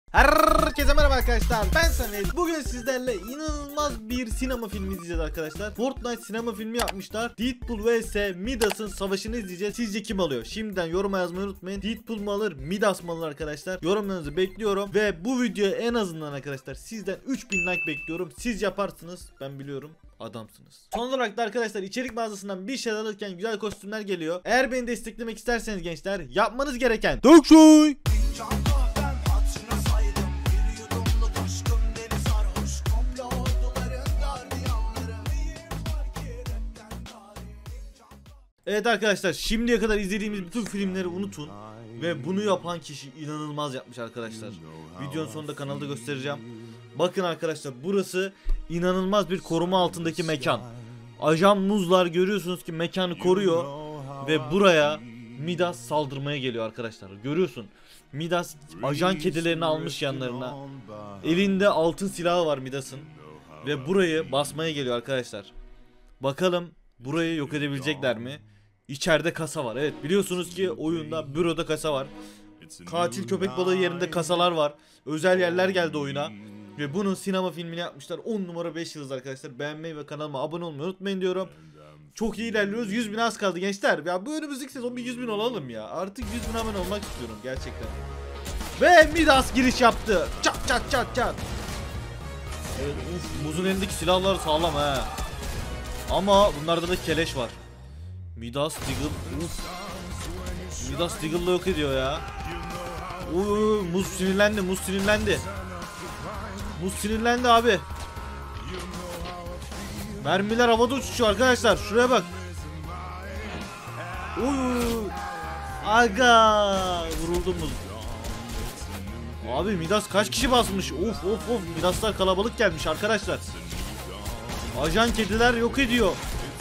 Herkese merhaba arkadaşlar, ben Samet. Bugün sizlerle inanılmaz bir sinema filmi izleyeceğiz arkadaşlar. Fortnite sinema filmi yapmışlar. Deadpool vs Midas'ın savaşını izleyeceğiz. Sizce kim alıyor? Şimdiden yoruma yazmayı unutmayın. Deadpool mu alır, Midas mı alır arkadaşlar? Yorumlarınızı bekliyorum. Ve bu videoya en azından arkadaşlar sizden 3000 like bekliyorum. Siz yaparsınız, ben biliyorum. Adamsınız. Son olarak da arkadaşlar içerik mağazasından bir şeyler alırken güzel kostümler geliyor. Eğer beni desteklemek isterseniz gençler, yapmanız gereken Dokşoy. Evet arkadaşlar, şimdiye kadar izlediğimiz bütün filmleri unutun ve bunu yapan kişi inanılmaz yapmış arkadaşlar. Videonun sonunda kanalda göstereceğim. Bakın arkadaşlar, burası inanılmaz bir koruma altındaki mekan. Ajan Muzlar görüyorsunuz ki mekanı koruyor ve buraya Midas saldırmaya geliyor arkadaşlar. Görüyorsun, Midas ajan kedilerini almış yanlarına. Elinde altın silahı var Midas'ın ve burayı basmaya geliyor arkadaşlar. Bakalım burayı yok edebilecekler mi? İçeride kasa var. Evet, biliyorsunuz ki oyunda büroda kasa var. Katil köpek balığı yerinde kasalar var. Özel yerler geldi oyuna. Ve bunun sinema filmini yapmışlar. 10 numara 5 yıldız arkadaşlar. Beğenmeyi ve kanalıma abone olmayı unutmayın diyorum. Çok iyi ilerliyoruz. 100.000 az kaldı gençler. Ya bu önümüzdeki sezon bir 100.000 olalım ya. Artık 100.000 abone olmak istiyorum gerçekten. Ve Midas giriş yaptı. Çat çat çat çat. Evet, Muz'un elindeki silahlar sağlam he. Ama bunlarda da keleş var. Midas Deagle. Midas Deagle'la yok ediyor ya. Muz sinirlendi, Muz sinirlendi. Muz sinirlendi abi. Mermiler havada uçuşuyor arkadaşlar. Şuraya bak. Aga, vuruldu Muz. Abi Midas kaç kişi basmış? Of. Midaslar kalabalık gelmiş arkadaşlar. Ajan kediler yok ediyor.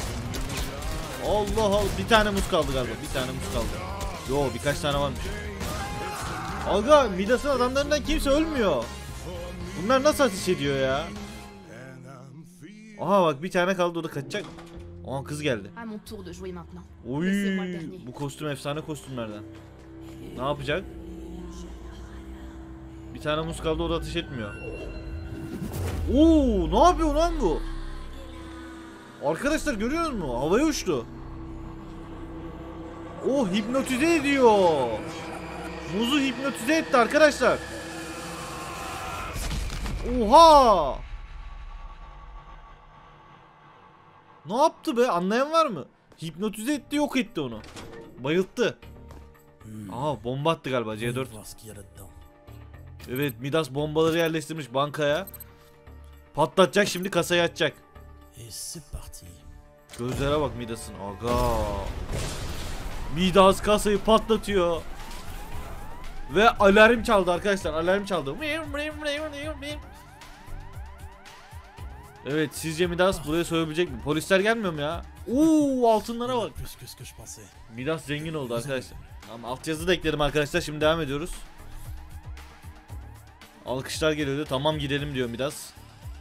Allah Allah, bir tane muz kaldı galiba. Bir tane muz kaldı. Yo, birkaç tane varmış. Aga, Midas'ın adamlarından kimse ölmüyor. Bunlar nasıl ateş ediyor ya? Aha bak, bir tane kaldı, o da kaçacak. Aa, kız geldi. Oy, bu kostüm efsane kostümlerden. Ne yapacak? Bir tane muz kaldı, o da ateş etmiyor. Oo, ne yapıyor lan bu? Arkadaşlar görüyor musunuz? Havaya uçtu. O hipnotize ediyor. Muzu hipnotize etti arkadaşlar. Oha! Ne yaptı be? Anlayan var mı? Hipnotize etti, yok etti onu. Bayılttı. Aha, bomba attı galiba C4. Evet, Midas bombaları yerleştirmiş bankaya. Patlatacak şimdi, kasayı açacak. Gözlere bak Midas'ın. Aga. Midas kasayı patlatıyor. Ve alarm çaldı arkadaşlar. Alarm çaldı. Evet, sizce Midas buraya soyabilecek mi? Polisler gelmiyor mu ya? Altınlara bak. Midas zengin oldu arkadaşlar. Tamam, altyazı da ekledim arkadaşlar. Şimdi devam ediyoruz. Alkışlar geliyordu. Tamam, gidelim diyor Midas.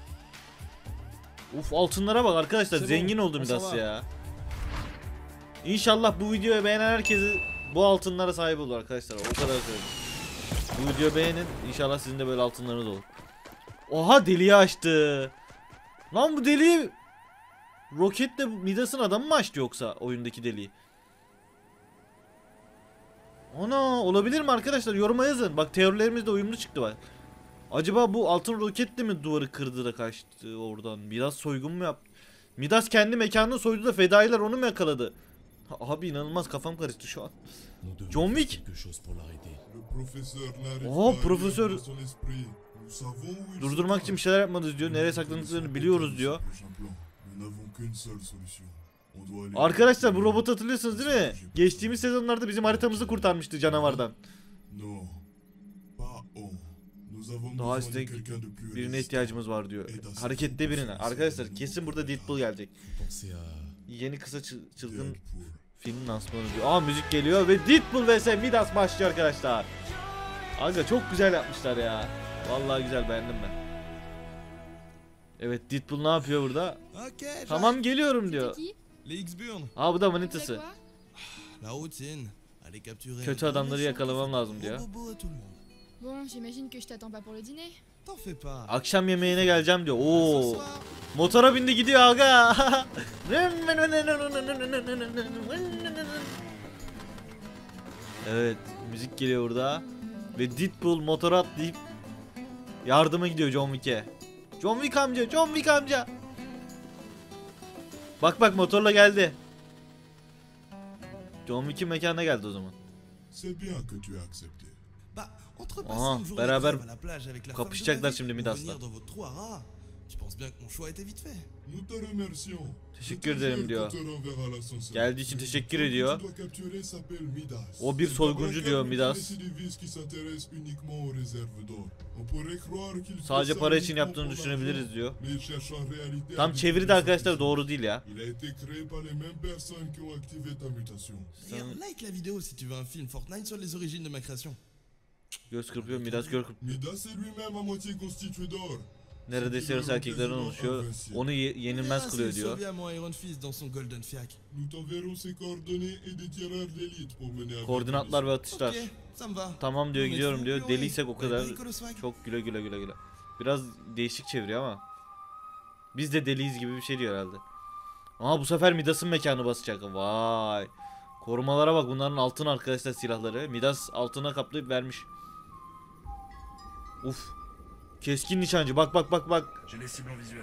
Altınlara bak arkadaşlar, zengin oldu Midas ya. İnşallah bu videoyu beğenen herkesi bu altınlara sahip olur arkadaşlar. O kadar söyleyeyim. Bu videoyu beğenin, İnşallah sizin de böyle altınlarınız olur. Oha, deliği açtı. Lan bu deliği roketle Midas'ın adamı mı açtı yoksa oyundaki deliği? Ana, olabilir mi arkadaşlar? Yoruma yazın. Bak, teorilerimiz de uyumlu çıktı bak. Acaba bu altın roketle mi duvarı kırdı da kaçtı oradan? Midas soygun mu yaptı? Midas kendi mekanını soydu da fedailer onu mu yakaladı? Abi inanılmaz, kafam karıştı şu an. John Wick. Profesör. Durdurmak için bir şeyler yapmalıyız diyor. Nereye saklandıklarını biliyoruz diyor. Arkadaşlar, bu robotu hatırlıyorsunuz değil mi? Geçtiğimiz sezonlarda bizim haritamızı kurtarmıştı canavardan. Daha istek birine ihtiyacımız var diyor. Harekette birine. Arkadaşlar kesin burada Deadpool gelecek. Yeni kısa çılgın film lansmanı diyor. Müzik geliyor ve Deadpool vs Midas başlıyor arkadaşlar. Aga, çok güzel yapmışlar ya. Vallahi güzel, beğendim ben. Evet, Deadpool ne yapıyor burada? Tamam, geliyorum diyor. Bu da manitası. Kötü adamları yakalamam lazım diyor. Bon, j'imagine que je t'attends pas pour le dîner. T'en fais pas. Akşam yemeğine geleceğim diyor. Ce Oo. soir. Motora bindi gidiyor aga. Evet, müzik geliyor burada. Ve Deadpool motora atlayıp yardıma gidiyor John Wick'e. John Wick amca, John Wick amca. Bak bak motorla geldi. John Wick'in mekanına geldi o zaman. C'est bien que tu aies accepté. Bah, entre Aha, passer une journée de beraber trêve à la plage avec la femme de kapışacaklar ma vie şimdi ou Midas'la. venir dans votre trou à rats, je pense bien que mon choix a été vite fait. Nous te remercions. Teşekkür ederim diyor. Je te renverrai à l'ascenseur. Geldiği için teşekkür Celui ediyor. que tu dois capturer s'appelle Midas. O bir soyguncu diyor Midas. Récidiviste qui s'intéresse uniquement aux réserves d'or. On pourrait croire qu'il fait Sadece ça para için uniquement yaptığını pour düşünebiliriz l'argent, diyor. mais il cherche en réalité à Tam çeviri de arkadaşlar doğru değil ya. Il a été créé par les mêmes personnes qui ont activé ta mutation. Regarde, like la vidéo si tu veux un film Fortnite sur les origines de ma création. Göz kırpıyor Midas göz kırpıyor. Midas est lui-même à moitié constitué d'or. Neredeyse yarısı erkeklerden oluşuyor. Onu yenilmez Verras kılıyor s'il diyor. survit à mon Iron Fist dans son Golden Fiac. Nous t'enverrons ses coordonnées et des tireurs d'élite pour mener à bien Koordinatlar ve atışlar. Ok, ça me va. Tamam diyor, Nous gidiyorum mettrons diyor. plus Deliysek o haut, kadar. Perico le swag. Çok güle güle güle güle. Biraz değişik çeviriyor ama. Biz de deliyiz gibi bir şey diyor herhalde. Aha bu sefer Midas'ın mekanı basacak. Vay. Korumalara bak, bunların altın arkadaşlar silahları. Midas altına kaplayıp vermiş. Uf. Keskin nişancı, bak bak bak bak. J'ai les cibles en visuel.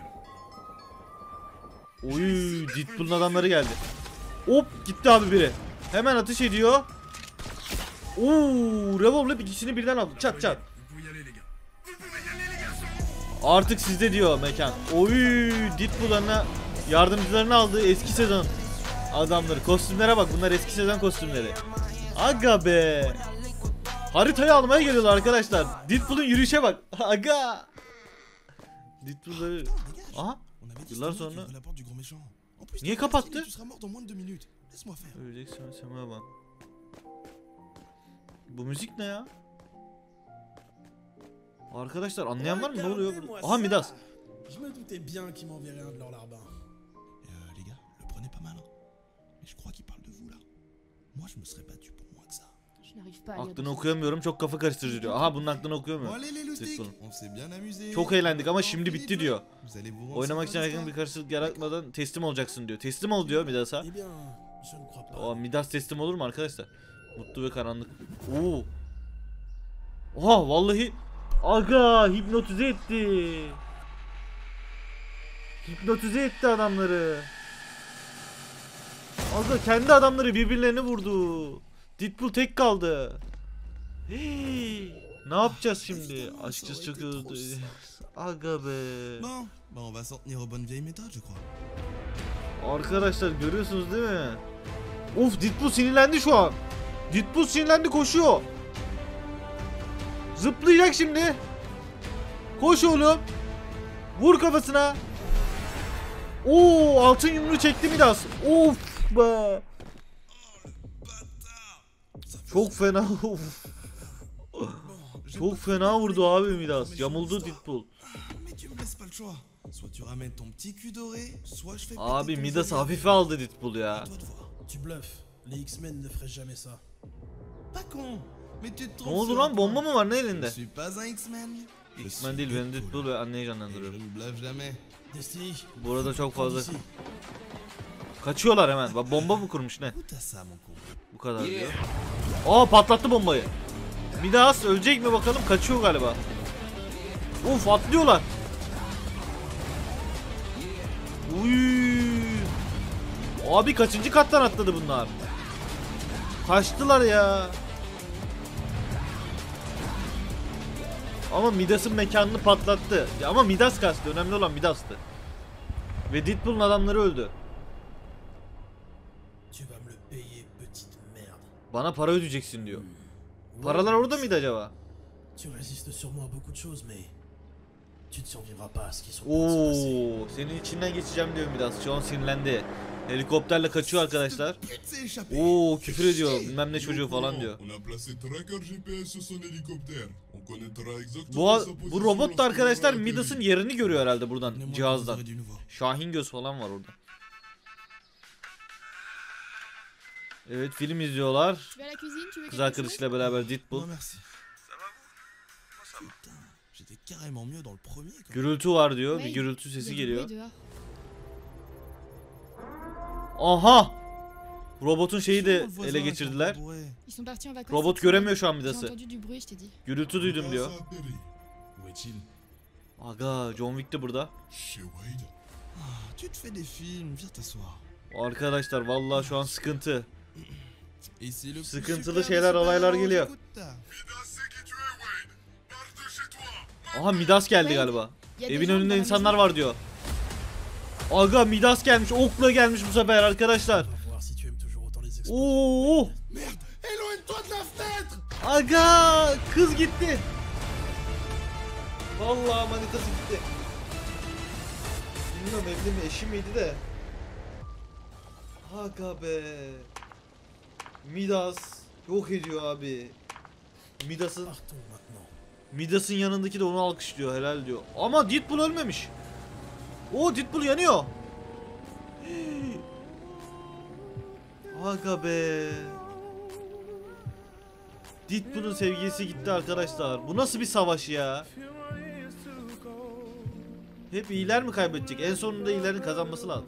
Oy, Deadpool'un adamları geldi. Hop gitti abi biri. Hemen atış ediyor. Oo, revolver ikisini birden aldı. Çat çat. Vous pouvez y aller les gars. Vous pouvez y aller les garçons. Artık sizde diyor mekan. Oy, Deadpool'larına yardımcılarını aldı eski sezon adamları. Kostümlere bak, bunlar eski sezon kostümleri. Aga be. Haritayı almaya geliyorlar arkadaşlar. Deadpool'un yürüyüşe bak. Aga. Deadpool'ları. Aha. On avait dit Yıllar c'était moi qui sonra. ouvrais la porte du gros méchant. En plus, Niye t'es kapattı? facile et tu seras mort dans moins de 2 minutes. Laisse-moi faire. Öleceksin semaya bak. Bu müzik ne ya? Arkadaşlar anlayan var mı? Ne oluyor? Aha Midas. Je me doutais bien qu'il m'enverrait un de leurs larbins. Les gars, le prenez pas mal. Hein. Mais je crois qu'il parle de vous là. Moi, je me serais battu pour moins que ça. Je n'arrive pas à lire. Aklını okuyamıyorum, çok kafa karıştırıcı diyor. Aha bunun aklını Bon okuyamıyorum. allez les loustiques, Deadpool. on s'est bien amusé. Çok eğlendik ama şimdi bitti diyor. Vous allez vous rendre Oynamak için sympa, herhangi bir n'est-ce karşılık yaratmadan teslim olacaksın diyor. Teslim ol diyor Midas'a. Eh bien, je ne crois pas. O Midas teslim olur mu arkadaşlar? Mutlu ve karanlık. Oo. Oha vallahi. Aga hipnotize etti. Hipnotize etti adamları. Aga kendi adamları birbirlerine vurdu. Deadpool tek kaldı. Hey, ne yapacağız şimdi? Açıkçası çok üzüldü. Aga be. Bon, bah on va s'en tenir aux bonnes vieilles méthodes, je crois. Arkadaşlar görüyorsunuz değil mi? Of, Deadpool sinirlendi şu an. Deadpool sinirlendi, koşuyor. Zıplayacak şimdi. Koş oğlum. Vur kafasına. Oo, altın yumruğu çekti Midas. Of be. Çok fena. Of. Çok fena vurdu abi Midas. Yamuldu Deadpool. Mais tu me laisses pas le choix. Soit tu ramènes ton petit cul doré, soit je fais Abi péter ton Midas zodiac. hafife aldı Deadpool ya. À toi de voir. Tu bluffes. Les X-Men ne feraient jamais ça. Pas con. Mais tu te Ne trompes oldu sur lan, un bomba point. mı var ne Je elinde? suis pas un X-Men. Je X-Men suis değil, benim Deadpool. Deadpool ve anneyi Et je canlandırıyorum. ne bluffe jamais. Destiny. Bu arada çok fazla ici. kaçıyorlar hemen. Bak bomba mı kurmuş ne? Goûte à ça, mon con. Bu kadar diyor. Aa, patlattı bombayı. Midas ölecek mi bakalım, kaçıyor galiba. Uf, atlıyorlar. Uy. Abi kaçıncı kattan atladı bunlar? Kaçtılar ya. Ama Midas'ın mekanını patlattı. Ya ama Midas kaçtı. Önemli olan Midas'tı. Ve Deadpool'un adamları öldü. Tu vas me le payer, petite merde. Bana para ödeyeceksin diyor. Paralar orada mıydı acaba? Tu résistes sûrement à beaucoup de choses, mais tu ne survivras pas à ce qui sont en train de se passer. Oo, senin içinden geçeceğim diyor Midas. Şu an sinirlendi. Helikopterle kaçıyor arkadaşlar. Pute s'est échappé. Oo, küfür ediyor. Bilmem ne Et au çocuğu falan courant, diyor. On a placé tracker GPS sur son hélicoptère. On connaîtra exactement Bu, sa position bu robot da lorsqu'il arkadaşlar aura Midas'ın atterri. yerini görüyor herhalde buradan, Donnez-moi que cihazdan. vous aurez du nouveau. Şahin göz falan var orada. Evet, film izliyorlar. Tu vas à la cuisine, tu veux Kız quelque chose? arkadaşıyla beraber Non Deadpool. merci. J'étais carrément mieux dans le premier. Quoi. Gürültü var diyor. Ouais, Bir gürültü il y a sesi du geliyor. bruit dehors. Aha! Robotun şeyi de Sûrement le voisin ele qui est geçirdiler. encore bourré. Ils sont partis en vacances. Robot cette semaine. göremiyor şu an J'ai Midas'ı. entendu du bruit, je t'ai dit. Gürültü duydum diyor. Midas a atterri. Où est-il? Aga John Wick de burada. Chez Wade. Ah, tu te fais des films, viens t'asseoir. Arkadaşlar vallahi şu an sıkıntı. Et c'est le plus Sıkıntılı super şeyler, des olaylar super-héros, geliyor. j'écoute ta. Midas sait qui tu es, Wade. Pars de chez toi. Aha Midas geldi galiba. Il y a des Evin gens önünde dans la insanlar maison. var diyor. Aga Midas gelmiş. Okla gelmiş bu sefer arkadaşlar. On va voir si tu aimes toujours autant les explosions. Oo! Merde, éloigne-toi de la fenêtre! Aga kız gitti. Vallahi manitası gitti. Bilmiyorum evli mi eşi miydi de. Aga be. Midas yok ediyor abi. Midas'ın Partons maintenant. Midas'ın yanındaki de onu alkışlıyor, helal diyor. Ama Deadpool ölmemiş. Oo Deadpool yanıyor. Hii. Aga be. Deadpool'un sevgilisi gitti arkadaşlar. Bu nasıl bir savaş ya? Hep iyiler mi kaybedecek? En sonunda iyilerin kazanması lazım.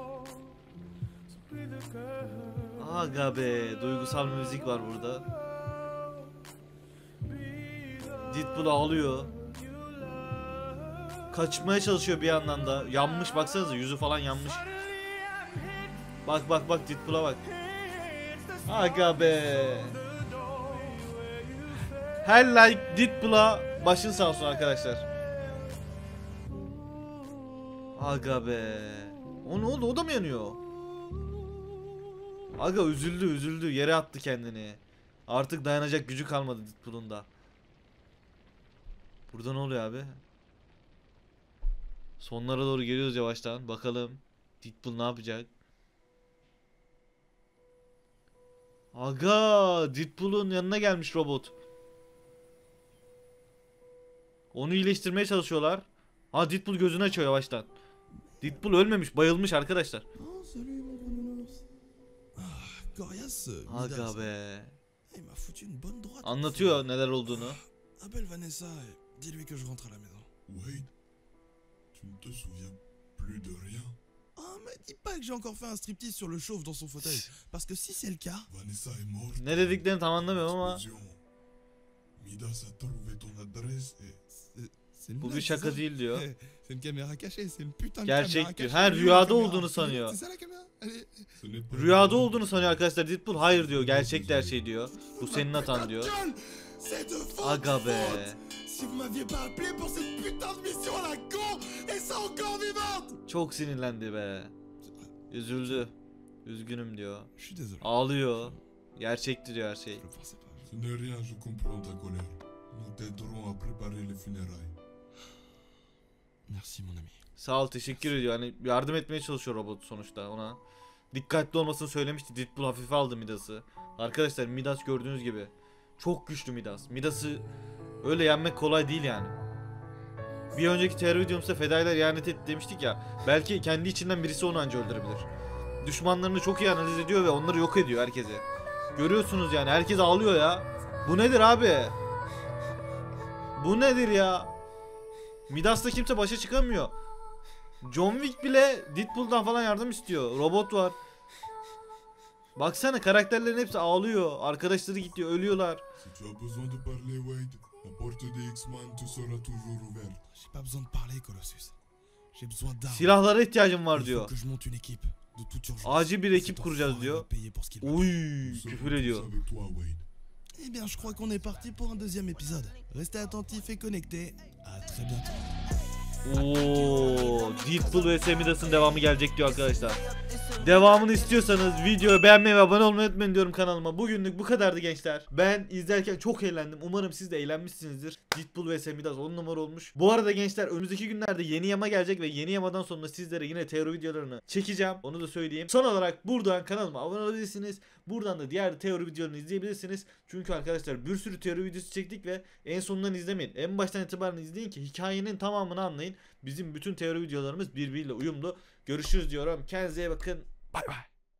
Aga be, duygusal müzik var burada. Deadpool ağlıyor. Kaçmaya çalışıyor bir yandan da. Yanmış baksanıza, yüzü falan yanmış. Bak bak bak Deadpool'a bak. Aga be. Her like Deadpool'a başın sağ olsun arkadaşlar. Aga be. O ne oldu? O da mı yanıyor? Aga üzüldü yere attı kendini. Artık dayanacak gücü kalmadı Deadpool'un da. Burada ne oluyor abi? Sonlara doğru geliyoruz yavaştan. Bakalım Deadpool ne yapacak? Aga Deadpool'un yanına gelmiş robot. Onu iyileştirmeye çalışıyorlar. Ha Deadpool gözünü açıyor yavaştan. Deadpool ölmemiş, bayılmış arkadaşlar. Oh, salut mon gros nounours. Ah, Corias, Midas. Aga be. Il m'a foutu une bonne droite. Anlatıyor neler olduğunu. Appelle Vanessa et dis-lui que je rentre à la maison. Wade, tu ne te souviens plus de rien. Ah, mais dis pas que j'ai encore fait un striptease sur le chauve dans son fauteuil. Parce que si c'est le cas... Vanessa est morte. Ne dediklerini tam anlamıyorum ama. Explosion. Midas a trouvé ton adresse et... C'est une Bu bir blague, şaka c'est ça? değil diyor. Eh, c'est une caméra cachée, c'est une putain de Gerçek caméra diyor. cachée. Her Elle est où, rüyada la caméra? olduğunu sanıyor. C'est ça la caméra? Allez. Ce n'est pas Rüyada vrai. olduğunu sanıyor arkadaşlar Deadpool. Hayır diyor, gerçekti her şey diyor. Bu senin hatan diyor. C'est de votre Aga be. faute. Si vous m'aviez pas appelé pour cette putain de mission à la con, et ça encore vivante. Çok sinirlendi be. Üzüldü. Üzgünüm diyor. Je suis désolé. Ağlıyor. Gerçekti diyor her şey. Je le pensais pas. Ce n'est rien, je comprends ta colère. Nous t'aiderons à préparer les funérailles. Merci mon ami. Sağ ol, teşekkür ediyor. Hani yardım etmeye çalışıyor robot sonuçta ona. Dikkatli olmasını söylemişti. Deadpool hafife aldı Midas'ı. Arkadaşlar Midas gördüğünüz gibi çok güçlü Midas. Midas'ı öyle yenmek kolay değil yani. Bir önceki terör videomuzda fedailer ihanet etti demiştik ya. Belki kendi içinden birisi onu anca öldürebilir. Düşmanlarını çok iyi analiz ediyor ve onları yok ediyor herkese. Görüyorsunuz yani, herkes ağlıyor ya. Bu nedir abi? Bu nedir ya? Midas'la kimse başa çıkamıyor. John Wick bile Deadpool'dan falan yardım istiyor. Robot var. Baksana karakterlerin hepsi ağlıyor. Arkadaşları gidiyor, ölüyorlar. Si tu as besoin de parler, Wade, la porte des X-Men te sera toujours ouverte. J'ai pas besoin de parler, Colossus. J'ai besoin d'armes. Silahlara ihtiyacım var Il diyor. faut que je monte une équipe de toute urgence. Acil bir ekip Cet kuracağız enfoiré diyor. va payer pour ce qu'il m'a fait. Uy, Nous serons küfür tous ediyor. avec toi, Wade. Eh bien, je crois qu'on est parti pour un deuxième épisode. Restez attentifs et connectés. À très bientôt. Oo, Deadpool vs Midas'ın devamı gelecek diyor arkadaşlar. Devamını istiyorsanız videoyu beğenmeyi ve abone olmayı unutmayın diyorum kanalıma. Bugünlük bu kadardı gençler. Ben izlerken çok eğlendim. Umarım siz de eğlenmişsinizdir. Deadpool vs Midas 10 numara olmuş. Bu arada gençler önümüzdeki günlerde yeni yama gelecek ve yeni yamadan sonra sizlere yine teori videolarını çekeceğim. Onu da söyleyeyim. Son olarak buradan kanalıma abone olabilirsiniz. Buradan da diğer teori videolarını izleyebilirsiniz. Çünkü arkadaşlar bir sürü teori videosu çektik ve en sonundan izlemeyin. En baştan itibaren izleyin ki hikayenin tamamını anlayın. Bizim bütün teori videolarımız birbiriyle uyumlu. Görüşürüz diyorum. Kendinize iyi bakın. Bay bay.